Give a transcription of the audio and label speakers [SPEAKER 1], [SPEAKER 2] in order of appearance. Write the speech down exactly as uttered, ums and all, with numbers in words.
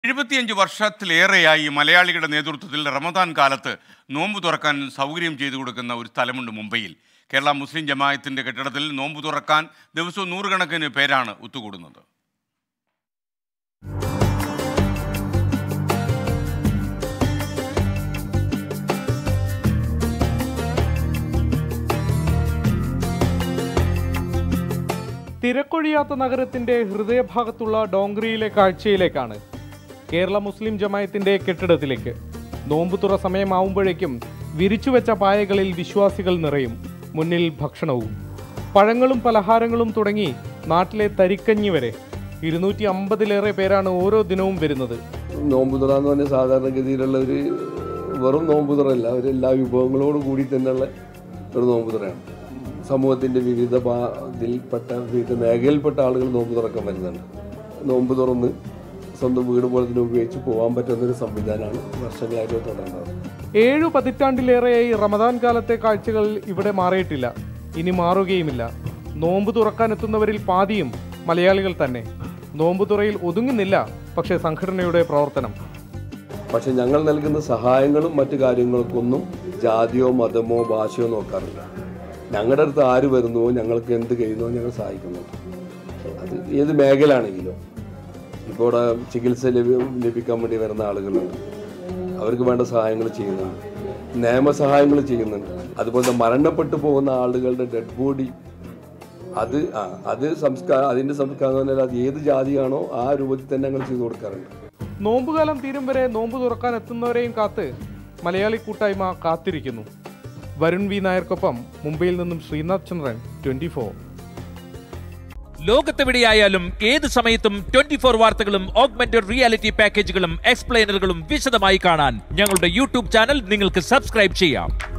[SPEAKER 1] എഴുപത്തിയഞ്ച് വർഷത്തിലേറെയായി മലയാളികളുടെ നേതൃത്വത്തിൽ റമദാൻ കാലത്ത് നോമ്പ് തുറക്കാൻ സൗകര്യം ചെയ്തു കൊടുക്കുന്ന ഒരു സ്ഥലമുണ്ട് മുംബൈയിൽ. കേരള മുസ്ലിം ജമാഅത്തിന്റെ കെട്ടിടത്തിൽ നോമ്പ് തുറക്കാൻ ദിവസവും നൂറുകണക്കിന് പേരാണ് ഒത്തുകൂടുന്നത്.
[SPEAKER 2] തിരക്കൊഴിയാത്ത നഗരത്തിന്റെ ഹൃദയഭാഗത്തുള്ള ഡോങ്കരിയിലെ കാഴ്ചയിലേക്കാണ്. കേരള മുസ്ലിം ജമാഅത്തിന്റെ കെട്ടിടത്തിലേക്ക് നോമ്പുതുറ സമയമാവുമ്പോഴേക്കും വിരിച്ചുവെച്ച പായകളിൽ വിശ്വാസികൾ നിറയും. മുന്നിൽ ഭക്ഷണവും പഴങ്ങളും പലഹാരങ്ങളും തുടങ്ങി നാട്ടിലെ തരിക്കഞ്ഞി വരെ ഇരുന്നൂറ്റി അമ്പതിലേറെ പേരാണ് ഓരോ ദിനവും വരുന്നത്.
[SPEAKER 3] നോമ്പുതുറ എന്ന് പറഞ്ഞാൽ സാധാരണഗതിയിലുള്ള ഒരു വെറും നോമ്പുതുറയല്ല, ഒരു എല്ലാ വിഭവങ്ങളോട് കൂടി തന്നെയുള്ള ഒരു നോമ്പുതുറയാണ്. സമൂഹത്തിൻ്റെ വിവിധ ഇതിൽപ്പെട്ട വിവിധ മേഖലയിൽപ്പെട്ട ആളുകൾ നോമ്പ് തുറക്കാൻ വരുന്നുണ്ട്. നോമ്പ് തുറന്ന് സ്വന്തം വീട് പോലെ തന്നെ ഉപയോഗിച്ച് പോകാൻ പറ്റുന്നൊരു സംവിധാനമാണ് വർഷങ്ങളായിട്ട് തുടരുന്നത്.
[SPEAKER 2] ഏഴു പതിറ്റാണ്ടിലേറെയായി റമദാൻ കാലത്തെ കാഴ്ചകൾ ഇവിടെ മാറിയിട്ടില്ല, ഇനി മാറുകയുമില്ല. നോമ്പ് തുറക്കാനെത്തുന്നവരിൽ പാതിയും മലയാളികൾ തന്നെ. നോമ്പുതുറയിൽ ഒതുങ്ങുന്നില്ല പക്ഷേ സംഘടനയുടെ പ്രവർത്തനം.
[SPEAKER 3] പക്ഷെ ഞങ്ങൾ നൽകുന്ന സഹായങ്ങളും മറ്റു കാര്യങ്ങൾക്കൊന്നും ജാതിയോ മതമോ ഭാഷയോ നോക്കാറില്ല. ഞങ്ങളുടെ അടുത്ത് ആര് വരുന്നുവോ, ഞങ്ങൾക്ക് എന്ത് കഴിയുന്നോ ഞങ്ങൾ സഹായിക്കുന്നുണ്ട്. അത് ഏത് മേഖലയാണെങ്കിലും. ഇപ്പോൾ ഇവിടെ ചികിത്സ ലഭ്യ ലഭിക്കാൻ വേണ്ടി വരുന്ന ആളുകളുണ്ട്, അവർക്ക് വേണ്ട സഹായങ്ങൾ ചെയ്യുന്നുണ്ട്, നിയമസഹായങ്ങൾ ചെയ്യുന്നുണ്ട്. അതുപോലെ മരണപ്പെട്ടു പോകുന്ന ആളുകളുടെ ഡെഡ് ബോഡി അത് ആ അത് സംസ്കാരം അതിൻ്റെ സംസ്കാരം എന്ന് പറഞ്ഞാൽ അത് ഏത് ജാതിയാണോ ആ രൂപത്തിൽ തന്നെ ഞങ്ങൾ ചെയ്തു കൊടുക്കാറുണ്ട്.
[SPEAKER 2] നോമ്പുകാലം തീരും വരെ നോമ്പ് തുറക്കാൻ എത്തുന്നവരെയും കാത്ത് മലയാളി കൂട്ടായ്മ കാത്തിരിക്കുന്നു. വരുൺ വി നായർക്കൊപ്പം മുംബൈയിൽ നിന്നും ശ്രീനാഥ് ചന്ദ്രൻ, ട്വന്റി ഫോർ.
[SPEAKER 4] ലോകത്തെവിടെയായാലും ഏത് സമയത്തും ട്വന്റി ഫോർ വാർത്തകളും ഓഗ്മെന്റഡ് റിയാലിറ്റി പാക്കേജുകളും എക്സ്പ്ലെയിനറുകളും വിശദമായി കാണാൻ ഞങ്ങളുടെ യൂട്യൂബ് ചാനൽ നിങ്ങൾക്ക് സബ്സ്ക്രൈബ് ചെയ്യാം.